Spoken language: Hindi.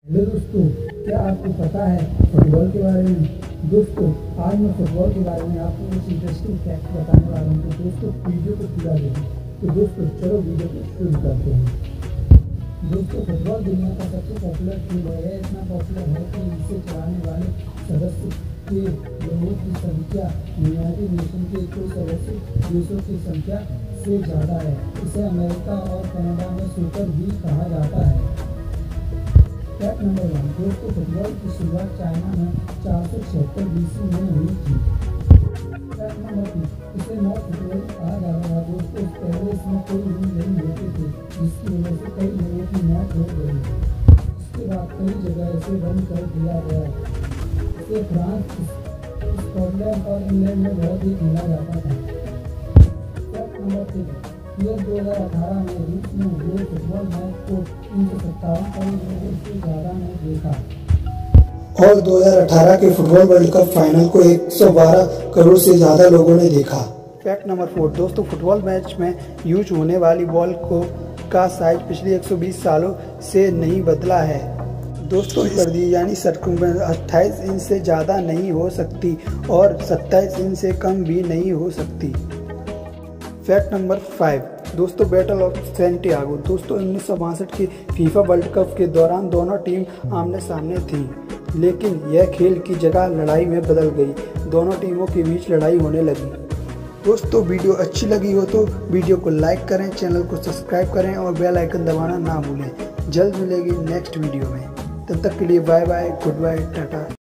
हेलो दोस्तों, क्या आपको पता है फुटबॉल के बारे में। दोस्तों, आज मैं फुटबॉल के बारे में आपको कुछ इंटरेस्टिंग फैक्ट बताने वाला हूँ। तो दोस्तों, वीडियो को पूरा देखें। तो दोस्तों, चलो वीडियो को शुरू करते हैं। दोस्तों, फुटबॉल दुनिया का सबसे पॉपुलर खेल है। यह इतना पॉपुलर है कि इसे चलाने वाले सदस्य के लोगों की संख्या यूनाइटेड नेशन के कुल सदस्य देशों की संख्या से ज़्यादा है। इसे अमेरिका और कनाडा में सुपर लीग कहा जाता है। Fact number 1। दोस्तों, फुटबॉल की शुरुआत चाइना में 476 BC में हुई थी। Fact number 2। इसे नॉर्थ फुटबॉल कहा जाता है। दोस्तों, पहले इसमें कोई रूल नहीं होते थे, जिसकी वजह से कई लोगों की मौत हो गई। इसके बाद कई जगह इसे बंद कर दिया गया। इसे फ्रांस, स्कॉटलैंड और इंग्लैंड में बहुत ही खेला जाता था। Fact number 3। 2018 में रूस में हुए फुटबॉल मैच को 357 करोड़ लोगों से ज़्यादा ने देखा। और 2018 के फुटबॉल वर्ल्ड कप फाइनल को 112 करोड़ से ज़्यादा लोगों ने देखा। Fact number 4। दोस्तों, फुटबॉल मैच में यूज होने वाली बॉल का साइज पिछले 120 सालों से नहीं बदला है। दोस्तों, कर दी यानी सड़कों में 28 इंच से ज़्यादा नहीं हो सकती और 27 इंच से कम भी नहीं हो सकती। Fact number 5। दोस्तों, बैटल ऑफ सैंटियागो। दोस्तों, 1962 के फीफा वर्ल्ड कप के दौरान दोनों टीम आमने सामने थीं, लेकिन यह खेल की जगह लड़ाई में बदल गई। दोनों टीमों के बीच लड़ाई होने लगी। दोस्तों, वीडियो अच्छी लगी हो तो वीडियो को लाइक करें, चैनल को सब्सक्राइब करें और बेल आइकन दबाना ना भूलें। जल्द मिलेगी नेक्स्ट वीडियो में। तब तक के लिए bye bye, goodbye, Tata.